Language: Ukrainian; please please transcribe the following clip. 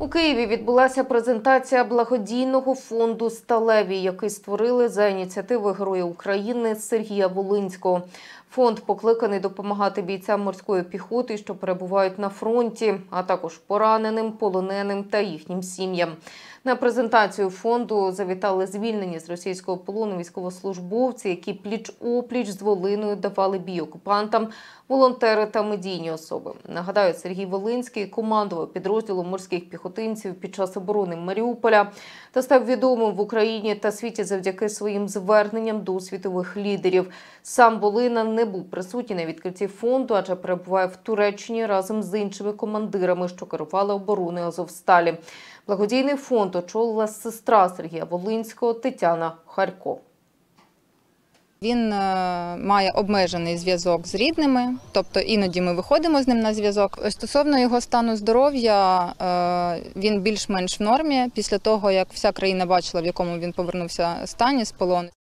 У Києві відбулася презентація благодійного фонду «Сталеві», який створили за ініціативи Героя України Сергія Волинського. Фонд покликаний допомагати бійцям морської піхоти, що перебувають на фронті, а також пораненим, полоненим та їхнім сім'ям. На презентацію фонду завітали звільнені з російського полону військовослужбовці, які пліч-опліч з Волиною давали бій окупантам, волонтери та медійні особи. Нагадаю, Сергій Волинський командував підрозділом морських піхотинців під час оборони Маріуполя та став відомим в Україні та світі завдяки своїм зверненням до світових лідерів. Сам Волина не був присутній на відкритті фонду, адже перебуває в Туреччині разом з іншими командирами, що керували обороною Азовсталі. Благодійний фонд очолила сестра Сергія Волинського Тетяна Харько. Він має обмежений зв'язок з рідними, тобто іноді ми виходимо з ним на зв'язок. Стосовно його стану здоров'я, він більш-менш в нормі після того, як вся країна бачила, в якому він повернувся стані з полону.